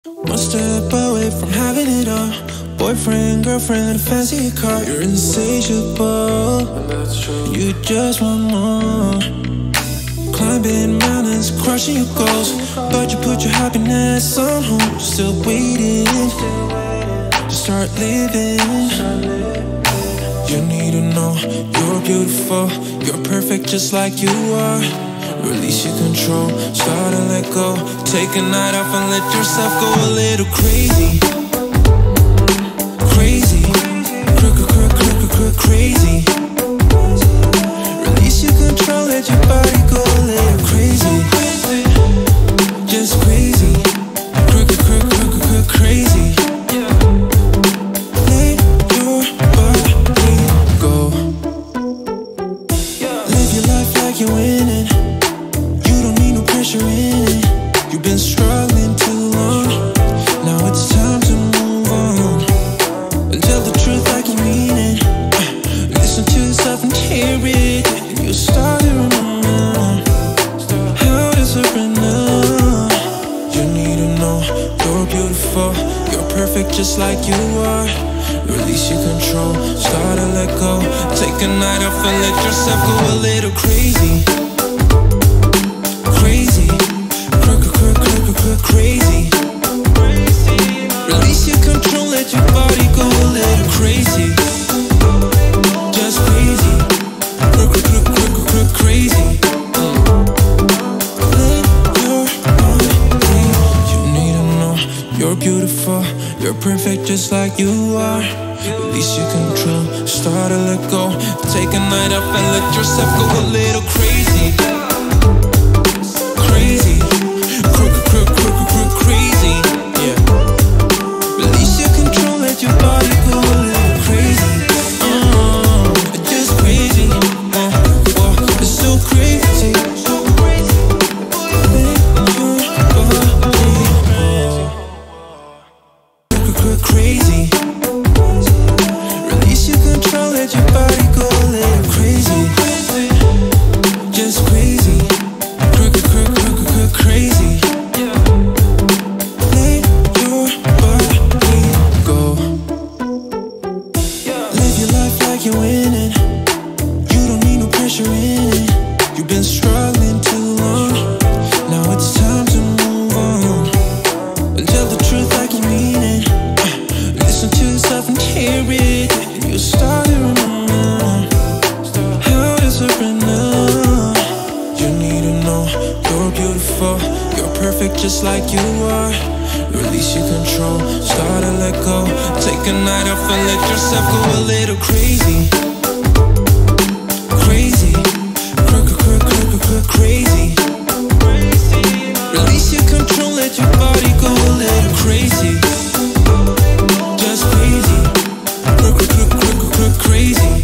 One step away from having it all. Boyfriend, girlfriend, fancy car. You're insatiable, you just want more. Climbing mountains, crushing your goals, but you put your happiness on hold. Still waiting to start living. You need to know you're beautiful, you're perfect just like you are. Release your control, start to let go. Take a night off and let yourself go a little crazy. Crazy, crazy. Release your control, let your body go a little crazy. Just crazy, crazy. Let your body go. Live your life like you're winning. Pressure in it. You've been struggling too long. Now it's time to move on and tell the truth like you mean it. Listen to yourself and hear it, and you'll start to remember how to surrender. You need to know you're beautiful, you're perfect just like you are. Release your control, start to let go. Take a night off and let yourself go a little crazy. Crazy. Release your control, let your body go a little crazy. Just crazy. Crazy. Let your body. You need to know you're beautiful, you're perfect just like you are. Release your control, start to let go. Take a night off and let yourself go a little crazy. Crazy. Crazy, yeah. Release your control, let your body go a little crazy. Just crazy, it's so crazy. Crazy. Release your control, let your body go a little crazy. Just crazy, crazy. You're winning. You don't need no pressure in it. You've been struggling too long. Now it's time to move on and tell the truth like you mean it. Listen to yourself and hear it, and you'll start to remember how to surrender. You need to know you're beautiful, you're perfect just like you are. Release your control, start to let go. Take a night off and let yourself go a little crazy. Crazy, crazy. Release your control, let your body go a little crazy. Just crazy, crazy.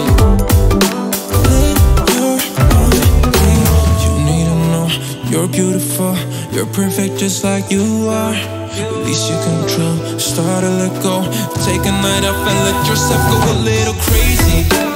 Let your body. You need to know you're beautiful, you're perfect just like you are. Release your control, start to let go. Take a night off and let yourself go a little crazy.